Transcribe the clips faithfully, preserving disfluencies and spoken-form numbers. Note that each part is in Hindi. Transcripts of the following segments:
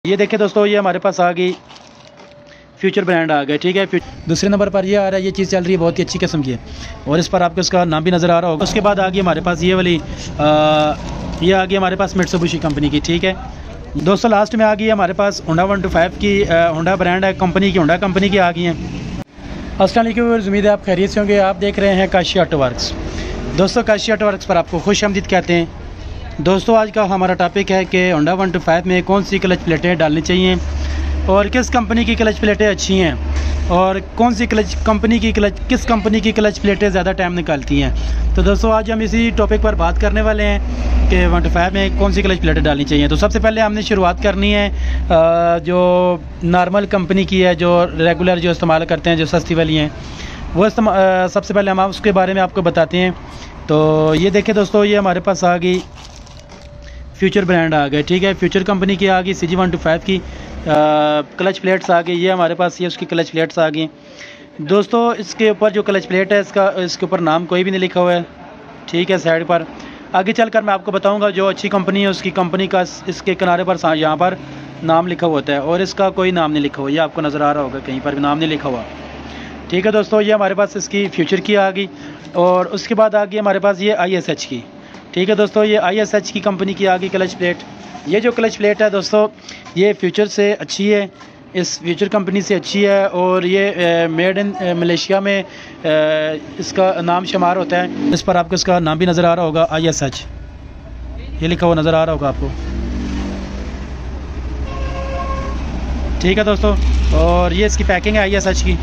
ये देखिए दोस्तों, ये हमारे पास आ गई फ्यूचर ब्रांड आ गया। ठीक है, दूसरे नंबर पर ये आ रहा है, ये चीज़ चल रही है, बहुत ही अच्छी किस्म की है और इस पर आपको इसका नाम भी नज़र आ रहा होगा। उसके बाद आ गई हमारे पास ये वाली आ, ये आ गई हमारे पास मित्सुबिशी कंपनी की। ठीक है दोस्तों, लास्ट में आ गई हमारे पास होंडा वन टू फाइव की, होंडा ब्रांड है कंपनी की, होंडा कंपनी की आ गई हैं। अस्सलाम वालेकुम, उम्मीद है आप खैरियत से होंगे। आप देख रहे हैं काशी ऑटो वर्क्स। दोस्तों काशी ऑटो वर्क्स पर आपको खुश आमदीद कहते हैं। दोस्तों आज का हमारा टॉपिक है कि होंडा वन टू फाइव में कौन सी क्लच प्लेटें डालनी चाहिए और किस कंपनी की क्लच प्लेटें अच्छी हैं और कौन सी क्लच कंपनी की क्लच किस कंपनी की क्लच प्लेटें ज़्यादा टाइम निकालती हैं। तो दोस्तों आज हम इसी टॉपिक पर बात करने वाले हैं कि वन टू फाइव में कौन सी क्लच प्लेटें डालनी चाहिए। तो सबसे पहले हमने शुरुआत करनी है जो नॉर्मल कंपनी की है, जो रेगुलर जो इस्तेमाल करते हैं, जो सस्ती वाली हैं, वो सबसे पहले हम उसके बारे में आपको बताते हैं। तो ये देखिए दोस्तों, ये हमारे पास आ गई फ्यूचर ब्रांड आ गए। ठीक है, फ्यूचर कंपनी की आ गई C G one two five की क्लच प्लेट्स आ गई। ये हमारे पास ये उसकी क्लच प्लेट्स आ गई। दोस्तों इसके ऊपर जो क्लच प्लेट है, इसका इसके ऊपर नाम कोई भी नहीं लिखा हुआ है। ठीक है, साइड पर आगे चलकर मैं आपको बताऊंगा जो अच्छी कंपनी है उसकी कंपनी का इसके किनारे पर यहाँ पर नाम लिखा हुआ होता है और इसका कोई नाम नहीं लिखा हुआ। ये आपको नज़र आ रहा होगा, कहीं पर भी नाम नहीं लिखा हुआ। ठीक है दोस्तों, ये हमारे पास इसकी फ्यूचर की आ गई और उसके बाद आ गई हमारे पास ये आई एस एच की। ठीक है दोस्तों, ये आई एस एच की कंपनी की आ गई क्लच प्लेट। ये जो क्लच प्लेट है दोस्तों, ये फ्यूचर से अच्छी है, इस फ्यूचर कंपनी से अच्छी है और ये मेड इन मलेशिया में ए, इसका नाम शुमार होता है। इस पर आपको इसका नाम भी नज़र आ रहा होगा, आई एस एच, ये लिखा हुआ नज़र आ रहा होगा आपको। ठीक है दोस्तों, और ये इसकी पैकिंग है आई एस एच की,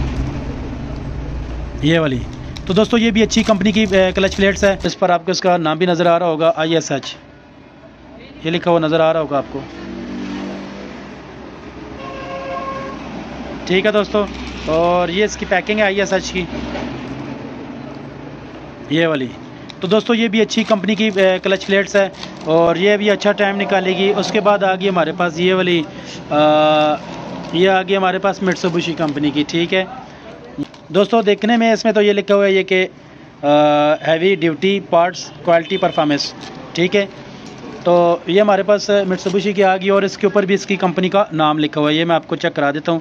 ये वाली। तो दोस्तों ये भी अच्छी कंपनी की क्लच प्लेट्स है। इस पर आपको इसका नाम भी नज़र आ रहा होगा, आई एस एच, ये लिखा हुआ नज़र आ रहा होगा आपको। ठीक है दोस्तों, और ये इसकी पैकिंग है आई एस एच की, ये वाली। तो दोस्तों ये भी अच्छी कंपनी की क्लच प्लेट्स है और ये भी अच्छा टाइम निकालेगी। उसके बाद आ गई हमारे पास ये वाली आ, ये आ गई हमारे पास मित्सुबिशी कंपनी की। ठीक है दोस्तों, देखने में इसमें तो ये लिखा हुआ है ये कि heavy duty parts quality performance. ठीक है, तो ये हमारे पास मित्सुबिशी की आ गई और इसके ऊपर भी इसकी कंपनी का नाम लिखा हुआ है। ये मैं आपको चेक करा देता हूँ,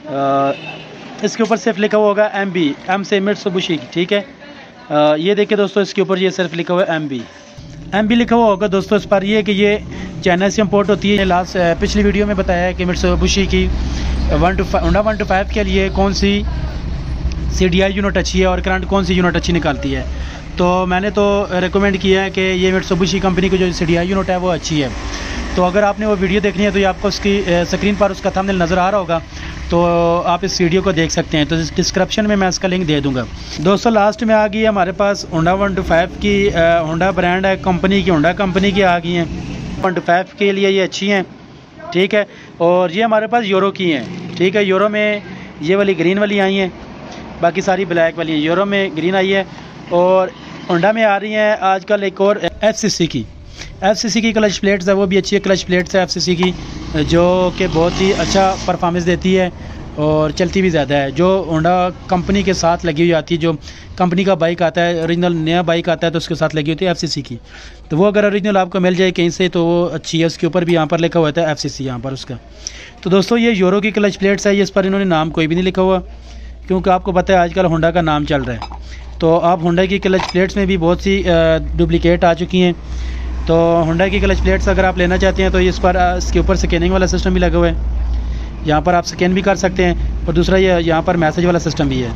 इसके ऊपर सिर्फ लिखा हुआ होगा एम बी, एम से मित्सुबिशी की। ठीक है, आ, ये देखिए दोस्तों, इसके ऊपर ये सिर्फ लिखा हुआ है एम बी, एम बी लिखा हुआ होगा। दोस्तों इस पर ये कि ये चाइना से इम्पोर्ट होती है। लास्ट पिछली वीडियो में बताया है कि मित्सुबिशी की one two Honda one two five के लिए कौन सी सी डी आई यूनिट अच्छी है और करंट कौन सी यूनिट अच्छी निकालती है। तो मैंने तो रेकमेंड किया है कि ये मित्सुबिशी कंपनी की जो सी डी आई यूनिट है वो अच्छी है। तो अगर आपने वो वीडियो देखनी है तो ये आपको उसकी स्क्रीन पर उसका थंबनेल नज़र आ रहा होगा, तो आप इस वीडियो को देख सकते हैं। तो डिस्क्रिप्शन में मैं इसका लिंक दे दूँगा। दोस्तों लास्ट में आ गई है हमारे पास होंडा वन टू फाइव की, होंडा ब्रांड है कंपनी की, होंडा कंपनी की आ गई हैं। वन टू फाइव के लिए ये अच्छी हैं। ठीक है, और ये हमारे पास यूरो की हैं। ठीक है, यूरो में ये वाली ग्रीन वाली आई हैं, बाकी सारी ब्लैक वाली हैं। यूरो में ग्रीन आई है और होंडा में आ रही हैं आजकल एक और एफ सी सी की, एफ सी सी की क्लच प्लेट्स है, वो भी अच्छी क्लच प्लेट्स है एफ सी सी की, जो कि बहुत ही अच्छा परफॉर्मेंस देती है और चलती भी ज़्यादा है। जो होंडा कंपनी के साथ लगी हुई आती है, जो कंपनी का बाइक आता है, ओरिजिनल नया बाइक आता है तो उसके साथ लगी होती है एफ सी सी की। तो वो अगर ओरिजिनल आपको मिल जाए कहीं से तो वो अच्छी है। उसके ऊपर भी यहाँ पर लिखा हुआ था एफ सी सी यहाँ पर उसका। तो दोस्तों ये यूरो की क्लच प्लेट्स है, इस पर इन्होंने नाम कोई भी नहीं लिखा हुआ, क्योंकि आपको पता है आजकल होंडा का नाम चल रहा है। तो आप होंडा की क्लच प्लेट्स में भी बहुत सी डुप्लीकेट आ चुकी हैं। तो होंडा की क्लच प्लेट्स अगर आप लेना चाहते हैं तो इस पर इसके ऊपर स्कैनिंग वाला सिस्टम भी लगा हुआ है, यहाँ पर आप स्कैन भी कर सकते हैं और दूसरा ये यहाँ पर मैसेज वाला सिस्टम भी है।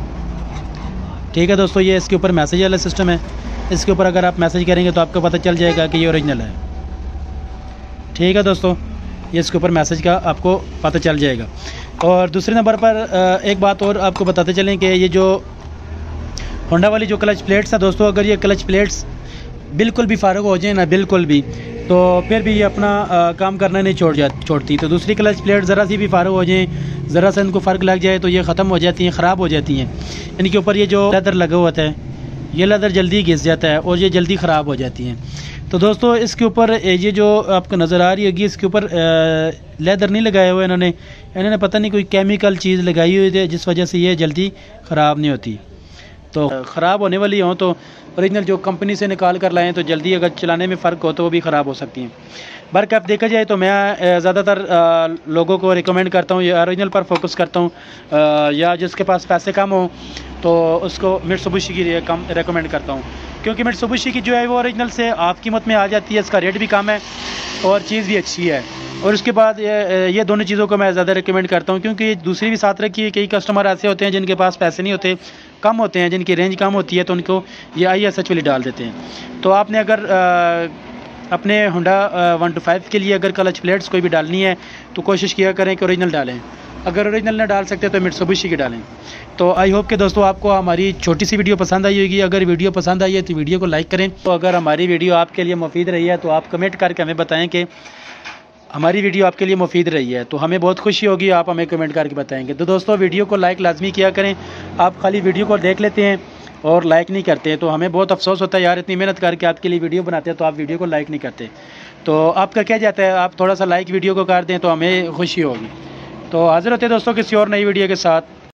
ठीक है दोस्तों, ये इसके ऊपर मैसेज वाला सिस्टम है। इसके ऊपर अगर आप मैसेज करेंगे तो आपको पता चल जाएगा कि ये ओरिजिनल है। ठीक है दोस्तों, ये इसके ऊपर मैसेज का आपको पता चल जाएगा। और दूसरे नंबर पर एक बात और आपको बताते चलें कि ये जो होंडा वाली जो क्लच प्लेट्स है दोस्तों, अगर ये क्लच प्लेट्स बिल्कुल भी फारग हो जाए ना, बिल्कुल भी, तो फिर भी ये अपना आ, काम करना नहीं छोड़ जा छोड़ती। तो दूसरी क्लच प्लेट ज़रा सी भी फारग हो जाए, ज़रा सा इनको फ़र्क लग जाए तो ये ख़त्म हो जाती हैं, ख़राब हो जाती हैं। इनके ऊपर ये जो लेदर लगा हुआ है, ये लेदर जल्दी घिस जाता है और ये जल्दी ख़राब हो जाती हैं। तो दोस्तों इसके ऊपर ये जो आपको नज़र आ रही होगी, इसके ऊपर लेदर नहीं लगाया हुआ इन्होंने, इन्होंने पता नहीं कोई केमिकल चीज़ लगाई हुई है जिस वजह से ये जल्दी ख़राब नहीं होती। तो ख़राब होने वाली हों तो ओरिजिनल जो कंपनी से निकाल कर लाएँ, तो जल्दी अगर चलाने में फ़र्क हो तो वो भी ख़राब हो सकती हैं। बरकब देखा जाए तो मैं ज़्यादातर लोगों को रिकमेंड करता हूँ या ओरिजिनल पर फोकस करता हूँ, या जिसके पास पैसे कम हो तो उसको मित्सुबिशी की कम रिकमेंड करता हूँ, क्योंकि मित्सुबिशी की जो है वो ओरिजिनल से हाफ कीमत में आ जाती है, इसका रेट भी कम है और चीज़ भी अच्छी है। और उसके बाद ये, ये दोनों चीज़ों को मैं ज़्यादा रिकमेंड करता हूँ, क्योंकि दूसरी भी साथ रखी है, कई कस्टमर ऐसे होते हैं जिनके पास पैसे नहीं होते, कम होते हैं, जिनकी रेंज कम होती है, तो उनको ये आई एस एच वाली डाल देते हैं। तो आपने अगर आ, अपने होंडा वन टू फाइव के लिए अगर क्लच प्लेट्स कोई भी डालनी है तो कोशिश किया करें कि ओरिजिनल डालें, अगर ओरिजिनल ना डाल सकते तो मित्सुबिशी की डालें। तो आई होप कि दोस्तों आपको हमारी छोटी सी वीडियो पसंद आई होगी। अगर वीडियो पसंद आई है तो वीडियो को लाइक करें। तो अगर हमारी वीडियो आपके लिए मुफीद रही है तो आप कमेंट करके हमें बताएं कि हमारी वीडियो आपके लिए मुफीद रही है, तो हमें बहुत खुशी होगी आप हमें कमेंट करके बताएंगे। तो दोस्तों वीडियो को लाइक लाजमी किया करें। आप खाली वीडियो को देख लेते हैं और लाइक नहीं करते हैं, तो हमें बहुत अफसोस होता है यार, इतनी मेहनत करके आपके लिए वीडियो बनाते हैं तो आप वीडियो को लाइक नहीं करते। तो आपका क्या जाता है, आप थोड़ा सा लाइक वीडियो को कर दें तो हमें खुशी होगी। तो हाजिर होते हैं दोस्तों किसी और नई वीडियो के साथ।